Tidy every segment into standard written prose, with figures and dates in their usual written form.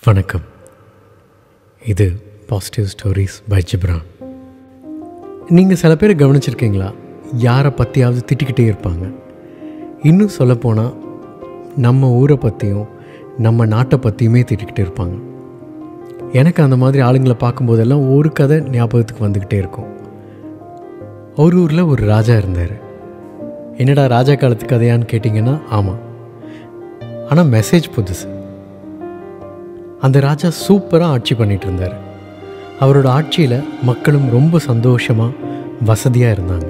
வணக்கம். இது positive stories by Ghibran. நீங்கள் சில பேர் கவனிச்சிருக்கீங்களா? யாரை பற்றியாவது திட்டிக்கிட்டே இருப்பாங்க. இன்னும் சொல்லப்போனால் நம்ம ஊரை பற்றியும் நம்ம நாட்டை பற்றியுமே திட்டிக்கிட்டே இருப்பாங்க. எனக்கு அந்த மாதிரி ஆளுங்களை பார்க்கும்போதெல்லாம் ஒரு கதை ஞாபகத்துக்கு வந்துக்கிட்டே இருக்கும். ஒரு ஊரில் ஒரு ராஜா இருந்தார். என்னடா ராஜா காலத்து கதையான்னு கேட்டிங்கன்னா ஆமாம், ஆனால் மெசேஜ் புதுசு. அந்த ராஜா சூப்பராக ஆட்சி பண்ணிகிட்டு இருந்தார். அவரோட ஆட்சியில் மக்களும் ரொம்ப சந்தோஷமாக வசதியாக இருந்தாங்க.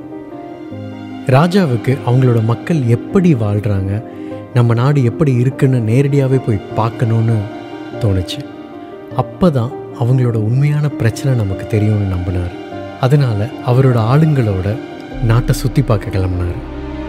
ராஜாவுக்கு அவங்களோட மக்கள் எப்படி வாழ்கிறாங்க, நம்ம நாடு எப்படி இருக்குன்னு நேரடியாகவே போய் பார்க்கணுன்னு தோணுச்சு. அப்போ தான் அவங்களோட உண்மையான பிரச்சனை நமக்கு தெரியும்னு நம்பினார். அதனால் அவரோட ஆளுங்களோட நாட்டை சுற்றி பார்க்க கிளம்புனார்.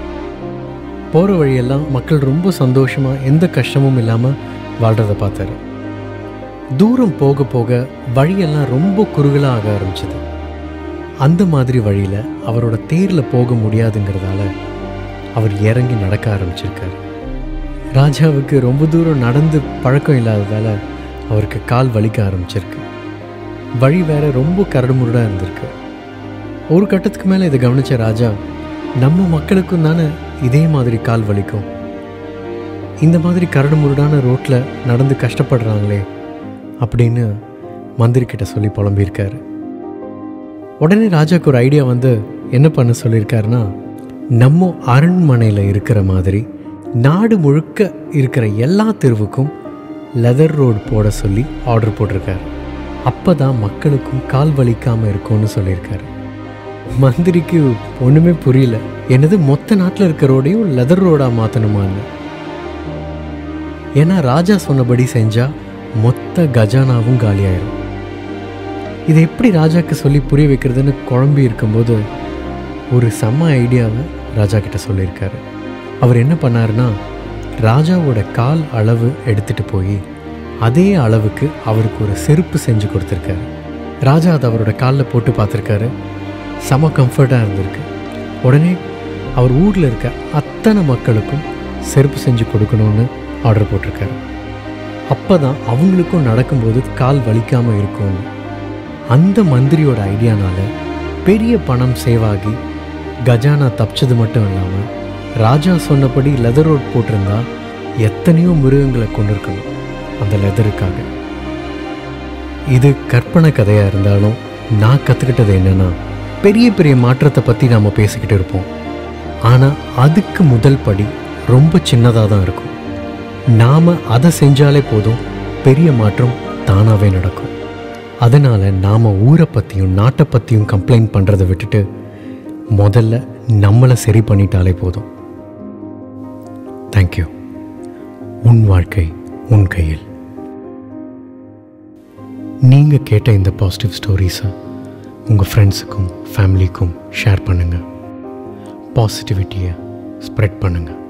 போகிற வழியெல்லாம் மக்கள் ரொம்ப சந்தோஷமாக எந்த கஷ்டமும் இல்லாமல் வாழ்கிறத பார்த்தாரு. தூரம் போக போக வழியெல்லாம் ரொம்ப குறுகலாக ஆக ஆரம்பிச்சது. அந்த மாதிரி வழியில் அவரோட தேரில் போக முடியாதுங்கிறதால அவர் இறங்கி நடக்க ஆரம்பிச்சிருக்கார். ராஜாவுக்கு ரொம்ப தூரம் நடந்து பழக்கம் இல்லாததால் அவருக்கு கால் வலிக்க ஆரம்பிச்சிருக்கு. வழி வேற ரொம்ப கரடுமுரடாக இருந்திருக்கு. ஒரு கட்டத்துக்கு மேலே இதை கவனித்த ராஜா, நம்ம மக்களுக்கும் தானே இதே மாதிரி கால் வலிக்கும், இந்த மாதிரி கரடுமுரடான ரோட்டில் நடந்து கஷ்டப்படுறாங்களே அப்படின்னு மந்திரிக்கிட்ட சொல்லி புலம்பியிருக்காரு. உடனே ராஜாவுக்கு ஒரு ஐடியா வந்து என்ன பண்ண சொல்லியிருக்காருன்னா, நம்ம அரண்மனையில் இருக்கிற மாதிரி நாடு முழுக்க இருக்கிற எல்லா தெருவுக்கும் லெதர் ரோடு போட சொல்லி ஆர்டர் போட்டிருக்காரு. அப்போ தான் மக்களுக்கும் கால் வலிக்காமல் இருக்கும்னு சொல்லியிருக்காரு. மந்திரிக்கு ஒன்றுமே புரியல. என்னது, மொத்த நாட்டில் இருக்க ரோடையும் லெதர் ரோடாக மாற்றணுமான்னு. ஏன்னா ராஜா சொன்னபடி செஞ்சால் மொத்த கஜானாவும் காலியாயிரும். இதை எப்படி ராஜாவுக்கு சொல்லி புரிய வைக்கிறதுன்னு குழம்பி இருக்கும்போது ஒரு செம்ம ஐடியாவை ராஜா கிட்ட சொல்லியிருக்காரு. அவர் என்ன பண்ணாருன்னா, ராஜாவோட கால் அளவு எடுத்துகிட்டு போய் அதே அளவுக்கு அவருக்கு ஒரு செருப்பு செஞ்சு கொடுத்துருக்காரு. ராஜா அதை அவரோட காலில் போட்டு பார்த்துருக்காரு. செம கம்ஃபர்ட்டாக இருந்திருக்கு. உடனே அவர் ஊரில் இருக்க அத்தனை மக்களுக்கும் செருப்பு செஞ்சு கொடுக்கணும்னு ஆர்டர் போட்டிருக்காரு. அப்போ தான் அவங்களுக்கும் நடக்கும்போது கால் வலிக்காமல் இருக்கும்னு. அந்த மந்திரியோட ஐடியானால் பெரிய பணம் சேவ் ஆகி கஜானா தப்பிச்சது மட்டும் இல்லாமல் ராஜா சொன்னபடி லெதர் ரோட் போட்டிருந்தா எத்தனையோ மிருகங்களை கொண்டு இருக்கணும் அந்த லெதருக்காக. இது கற்பனை கதையாக இருந்தாலும் நான் கற்றுக்கிட்டது என்னென்னா, பெரிய பெரிய மாற்றத்தை பற்றி நாம் பேசிக்கிட்டு இருப்போம், ஆனால் அதுக்கு முதல் படி ரொம்ப சின்னதாக தான் இருக்கும். நாம் அதை செஞ்சாலே போதும், பெரிய மாற்றம் தானாகவே நடக்கும். அதனால் நாம் ஊரை பற்றியும் நாட்டை பற்றியும் கம்ப்ளைண்ட் பண்ணுறதை விட்டுட்டு முதல்ல நம்மளை சரி பண்ணிட்டாலே போதும். தேங்க்யூ. உன் வாழ்க்கை உன் கையில். நீங்கள் கேட்ட இந்த பாசிட்டிவ் ஸ்டோரிஸை உங்கள் ஃப்ரெண்ட்ஸுக்கும் ஃபேமிலிக்கும் ஷேர் பண்ணுங்கள். பாசிட்டிவிட்டியை ஸ்ப்ரெட் பண்ணுங்கள்.